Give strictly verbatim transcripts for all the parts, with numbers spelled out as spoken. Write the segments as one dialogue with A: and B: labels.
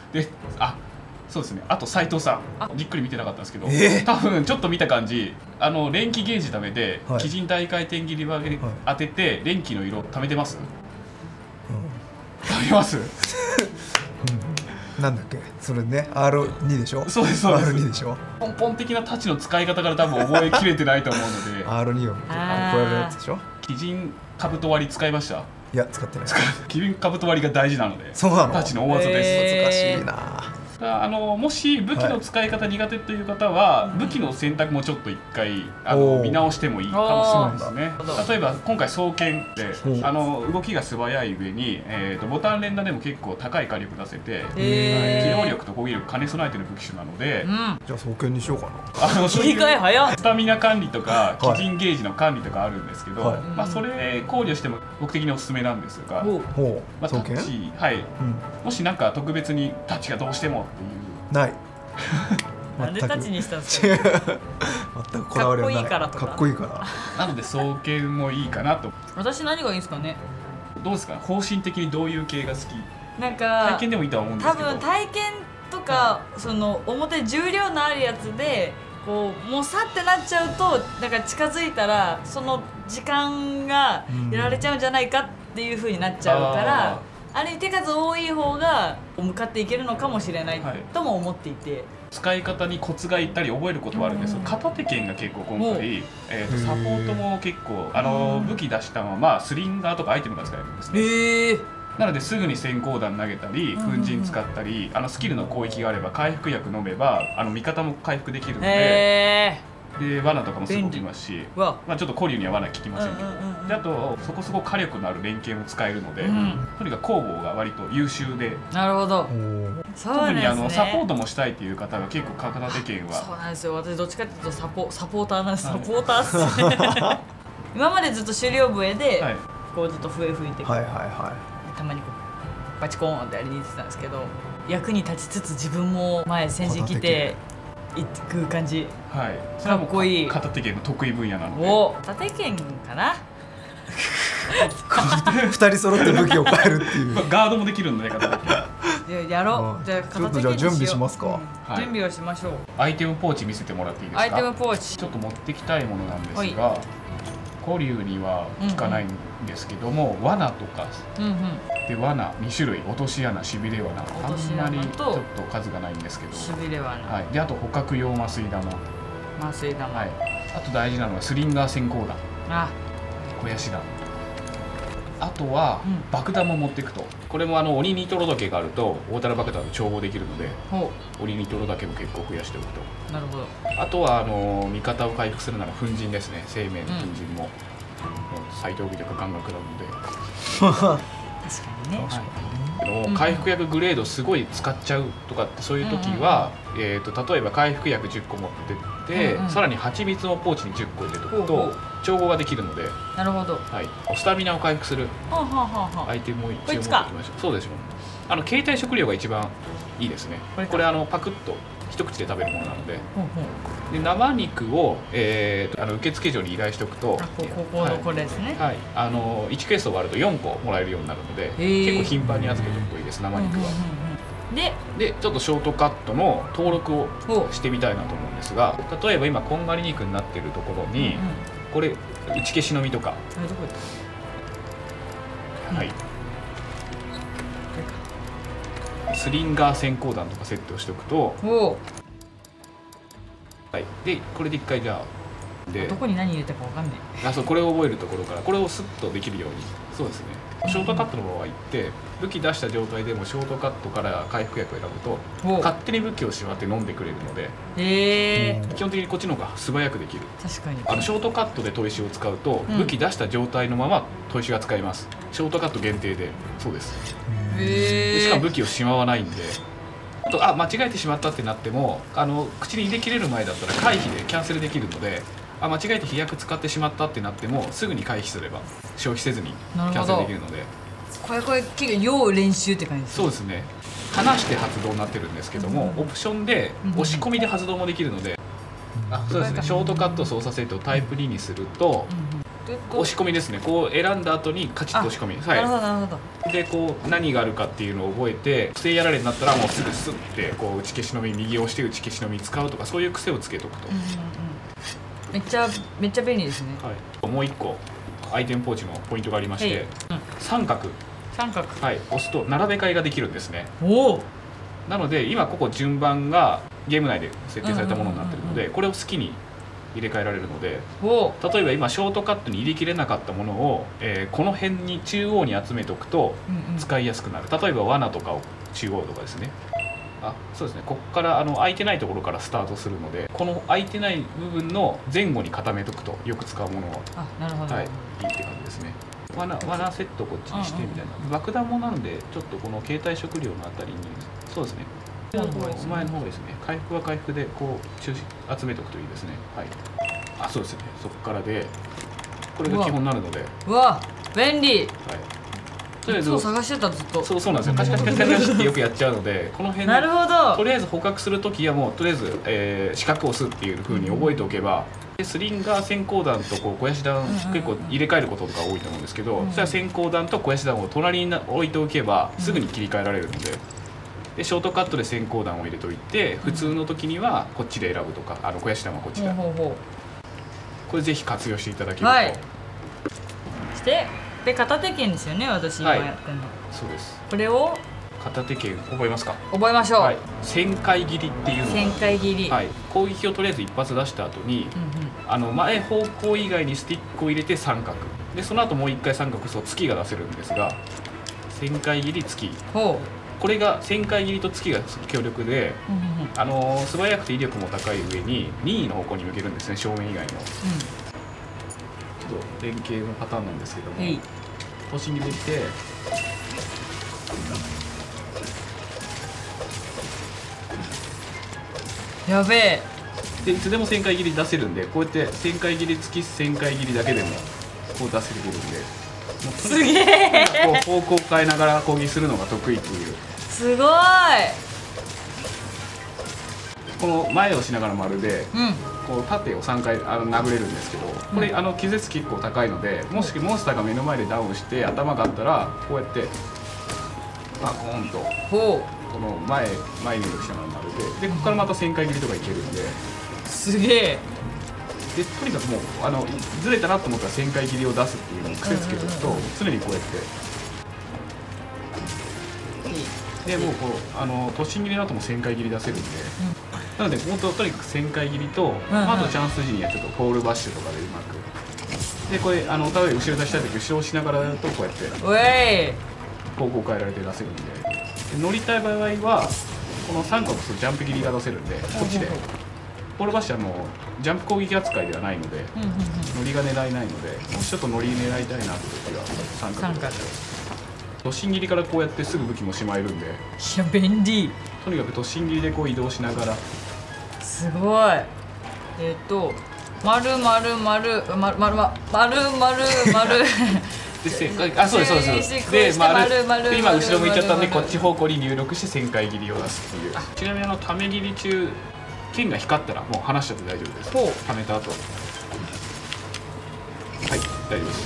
A: で、あ、そうですね。あと斉藤さん、じっくり見てなかったんですけど、
B: えー、
A: 多分ちょっと見た感じ、あの連気ゲージ貯めて、
B: はい、
A: 基準大回転切り輪当てて、はい、連気の色貯めてます？うん、貯めます？
B: うん、なんだっけそれね アールツー でしょ。
A: そうですそうです。
B: アールツー でしょ。
A: 根本的な太刀の使い方から多分覚えきれてないと思うので
B: アールツー を超えるやつでしょ。
A: 基準兜割り使いました？
B: いや使ってない。
A: 基準兜割りが大事なので。
B: そうなの。
A: 太刀の大技です。
B: 難しいな。
A: あのもし武器の使い方苦手という方は、はい、武器の選択もちょっと一回あの見直してもいいかもしれないですね。例えば今回双剣であの動きが素早い上に、えー、とボタン連打でも結構高い火力出せて、機動力と攻撃力兼ね備えてる武器種なので、うん、
B: じゃあ双剣にしようかな。
A: あの
C: 切り替え早っ。
A: スタミナ管理とか基準ゲージの管理とかあるんですけど、はい、まあそれ考慮しても僕的におすすめなんですが、まあ、タッチ、はい、うん、もしなんか特別にタッチがどうしてもっていう
B: ない
C: なんでタッチにしたんですか？
B: 全くこだわりはない。
C: かっこいいからとか。
B: かっこいいから。
A: なので双剣もいいかなと。
C: 私何がいいんですかね。
A: どうですか？方針的にどういう系が好き？
C: なんか
A: 体験でもいいとは思うんですけど。
C: 多分体験とか、はい、その表重量のあるやつでこうもうさってなっちゃうとなんか近づいたらその時間がやられちゃうんじゃないかっていう風になっちゃうから。あれ手数多い方が向かっていけるのかもしれないとも思っていて、はい、
A: 使い方にコツがいったり覚えることはあるんですよ。片手剣が結構今回、えー、とサポートも結構あの武器出したままスリンガーとかアイテムが使えるんですね。へー。なのですぐに閃光弾投げたり粉塵使ったり、あのスキルの攻撃があれば回復薬飲めばあの味方も回復できるので。で罠とかもすごくいますし、まあ、ちょっと古竜には罠効きませんけど、であとそこそこ火力のある連携も使えるので、うん、とにかく攻防が割と優秀で。
C: なるほど。
A: 特にあのサポートもしたいっていう方が結構片手剣は。
C: そうなんですよ。私どっちかっていうとサポサポーターなんです。サポーターっすね。今までずっと狩猟笛で、はい、こうずっと笛吹いて、はいはいはい、たまにこうバチコーンってやりに行ってたんですけど、役に立ちつつ自分も前戦時来て。いく感じ、
A: はい、
C: かっこいい。
A: 片手剣の得意分野なので。
C: お、片手剣かな。
B: 二人揃って武器を変えるっていう。
A: ガードもできるんでね、片手
C: 剣。やろう。じゃあ片手剣にしよう。
B: ちょっとじゃあ準備しますか。
C: うん、はい、準備をしましょう。
A: アイテムポーチ見せてもらっていいですか。
C: アイテムポーチ。
A: ちょっと持ってきたいものなんですが、古竜には効かないんですけども、うんうん、罠とか。うんうんで罠に種類、落とし穴、しびれ罠、あんまりちょっと数がないんですけど、
C: しびれ罠、
A: はい、であと捕獲用麻酔玉、
C: 麻酔玉、はい、
A: あと大事なのはスリンガー閃光弾、あ、肥やし弾、あとは、うん、爆弾も持っていくと、これもあの鬼ニトロだけがあると大たら爆弾で調合できるので、鬼ニトロだけも結構増やしておくと。
C: なるほど。
A: あとはあの味方を回復するなら粉塵ですね、生命の粉塵も、うん、斎藤美とか感覚なので。
C: 確かにね。
A: はい、回復薬グレードすごい使っちゃうとかってそういう時は、うんうん、えー、と例えば回復薬じゅっこ持ってって、うんうん、さらに蜂蜜のポーチにじゅっこ入れておくと調合ができるので。
C: なるほど。
A: はい、スタミナを回復するアイテムを一応持ってきました。そうでしょう。あの携帯食料が一番いいですね。これこれあのパクッと一口で食べるものなので、で生肉を、えー、とあの受付所に依頼しておくと、
C: ここのこれですね、
A: はい、あのいちケースがあるとよんこもらえるようになるので、結構頻繁に預けておくといいです、生肉は。ででちょっとショートカットの登録をしてみたいなと思うんですが、例えば今こんがり肉になってるところに、うんうん、これ打ち消しの実とか、はい、スリンガー閃光弾とかセットをしておくと、はい、でこれで一回じゃあ
C: でどこに何入れたかわかんない。
A: あ、そう、これを覚えるところからこれをスッとできるように。そうですね、ショートカットの場合って武器出した状態でもショートカットから回復薬を選ぶと勝手に武器をしまって飲んでくれるので、へー、基本的にこっちの方が素早くできる。確かにあのショートカットで砥石を使うと、うん、武器出した状態のまま砥石が使えます。ショートカット限定で。そうです。でしかも武器をしまわないんで、あとあ間違えてしまったってなってもあの口に入れきれる前だったら回避でキャンセルできるので、あ間違えて飛躍使ってしまったってなってもすぐに回避すれば消費せずにキャンセルできるので。
C: これこれ結構要練習って感じですか。
A: そうですね。離して発動になってるんですけども、うん、オプションで押し込みで発動もできるので、うん、あそうですね、ショートカット操作セットをタイプににすると、うん、 押し込みですね。こう選んだ後にカチッと押し込み。はい、
C: なるほどなるほど。
A: でこう何があるかっていうのを覚えて、癖やられになったらもうすぐスッてこう打ち消しの実右を押して打ち消しの実使うとか、そういう癖をつけとくと、
C: うんうんうん、めっちゃめっちゃ便利ですね。
A: はい、もう一個アイテムポーチのポイントがありまして、うん、三角
C: 三角、
A: はい、押すと並べ替えができるんですね。
C: おお。
A: なので今ここ順番がゲーム内で設定されたものになっているので、これを好きに入れ替えられるので、例えば今ショートカットに入れきれなかったものを、えー、この辺に中央に集めておくと使いやすくなる。例えば罠とかを中央とかですね。あ、そうですね。ここからあの空いてないところからスタートするので、この空いてない部分の前後に固めとくとよく使うものは、
C: あ、なるほど、
A: はい、いいって感じですね。罠罠セットこっちにしてみたいな、うんうん、爆弾もなんでちょっとこの携帯食料のあたりに、そうですね、前の方がいいですね。回復は回復でこう中心集めておくといいですね。はい、あ、そうですね。そこからでこれが基本になるので、
C: うわ便利。はい、
A: とりあえず
C: 探してたずっと。
A: そうそうなんですよ。カチカチカチカチカチってよくやっちゃうので、この辺
C: なるほど。
A: とりあえず捕獲するときはもうとりあえず、えー、四角を押すっていうふうに覚えておけば、でスリンガー閃光弾とこう小ヤシ弾結構入れ替えることとか多いと思うんですけど、それは閃光弾と小ヤシ弾を隣に置いておけばすぐに切り替えられるので、でショートカットで閃光弾を入れておいて、普通の時にはこっちで選ぶとか、あの小ヤシ弾はこっちで、これぜひ活用していただけると、はい、
C: してで片手剣ですよね、私今やってるの、はい、
A: そうです。
C: これを
A: 片手剣覚えますか？
C: 覚えましょう。はい、
A: 旋回切りっていうの
C: 旋回切り、
A: はい、攻撃をとりあえず一発出した後に、うんうん、あの前方向以外にスティックを入れて三角で、その後もう一回三角そう月が出せるんですが、旋回切り月、これが旋回切りと月が強力で、うんうんうん、あの素早くて威力も高い上に任意の方向に向けるんですね、正面以外の、うん、ちょっと連携のパターンなんですけども、突進切りできて、
C: やべえ。
A: でいつでも旋回切り出せるんで、こうやって旋回切り付き旋回切りだけでもこう出せてくるんで、もう
C: すげえ。
A: こう方向を変えながら攻撃するのが得意っていう。
C: すごい。
A: この前をしながら丸で、
C: うん、
A: こう縦をさんかいあの殴れるんですけど、これ、うん、あの気絶結構高いので、もしモンスターが目の前でダウンして頭があったらこうやってバコーンと。ほう。この前前にしながら丸で、でここからまた旋回切りとかいけるんで、
C: すげえ。
A: でとにかくもうあのずれたなと思ったら旋回切りを出すっていうのを癖つけておくと、常にこうやってでもうこうあの突進切りの後も旋回切り出せるんで、うん、なので本当とにかく旋回切りと、うんうん、あとチャンス時にはちょっとフォールバッシュとかでうまくで、これあの例えば後ろ出したい時後ろをしながらやるとこうやって方向変えられて出せるんで。乗りたい場合はこの三角とジャンプ切りが出せるんで、こっちでフォールバッシュはもうジャンプ攻撃扱いではないので、乗りが狙えないので、もうちょっと乗り狙いたいなって時は三角で突進切りからこうやってすぐ武器もしまえるんで、い
C: や便利。
A: とにかく突進切りでこう移動しながら、
C: すごい。えっと丸丸丸丸丸丸丸丸
A: であそうですそうですで丸で今後ろ向いちゃったんで、こっち方向に入力して旋回切りを出すっていう。ちなみにあのため切り中剣が光ったらもう離しちゃって大丈夫です。はめた後、はい大丈夫です。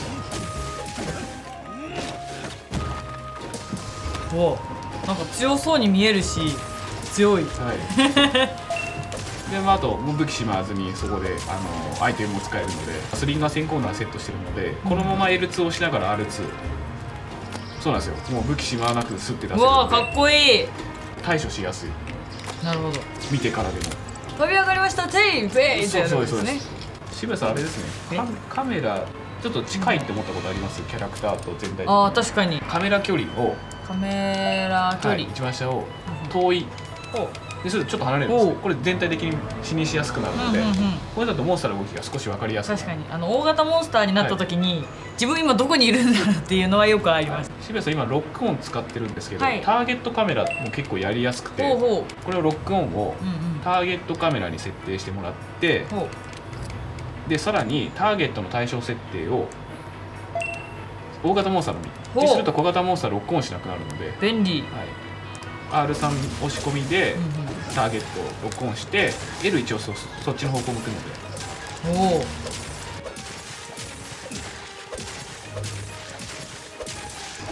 C: おなんか強そうに見えるし強い。
A: はいでまあ、あと武器しまわずにそこであのアイテムも使えるので、スリンガー閃光弾セットしてるので、このまま エルツー を押しながら アールツー、そうなんですよ、もう武器しまわなくてスッて出せるので、
C: うわかっこいい。
A: 対処しやすい。
C: なるほど。
A: 見てからでも
C: 飛び上がりましたテイベイってやるんですね。
A: 渋谷さんあれですね、カ, カメラちょっと近いって思ったことあります？キャラクターと全体的に。
C: ああ確かに。
A: カメラ距離を
C: カメラ距離、はい、
A: 一番下を遠いでするとちょっと離れるんですよ。これ全体的に視認しやすくなるので、うんうんうん、これだとモンスターの動きが少し分かりやすい。
C: 確かにあの大型モンスターになった時に、はい、自分今どこにいるんだろうっていうのはよくあります。
A: 渋谷さん今ロックオン使ってるんですけど、はい、ターゲットカメラも結構やりやすくて、
C: ほうほう、
A: これをロックオンをターゲットカメラに設定してもらって、うんうん、でさらにターゲットの対象設定を大型モンスターのみにすると小型モンスターロックオンしなくなるので
C: 便利。
A: はい、アールスリー 押し込みでターゲットをロックオンして エルワン をそ, そっちの方向向くので、お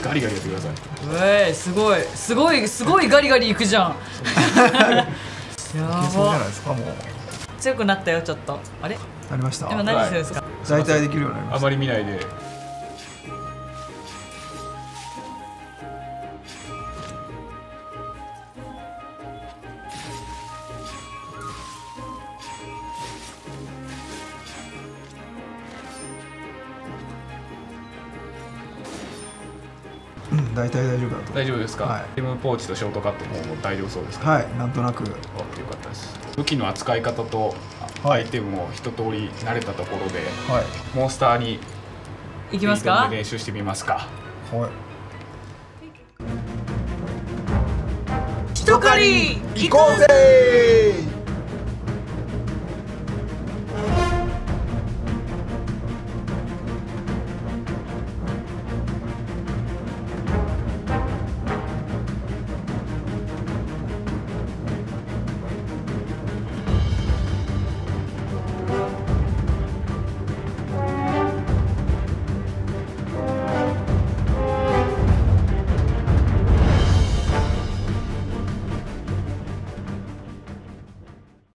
A: ガリガリやってください。
C: えー、すごいすごいすごいガリガリいくじゃん。や
B: いけそうじゃ
C: ば
B: ないですか。もう
C: 強くなったよちょっと。あれ
B: なりました。
C: 今何してるんですか？
B: 大体できるようになりました。
A: あまり見ないで。
B: うん、大体大丈夫だと。
A: 大丈夫ですか？
B: はい。
A: リムポーチとショートカットももう大丈夫そうですか？
B: はい、なんとなく。
A: あ、よかったです。武器の扱い方とアイテムも一通り慣れたところで、
B: はい。
A: モンスターに
C: いきますか？
A: 練習してみますか。
B: はい。
C: 一狩り
B: 行こうぜー。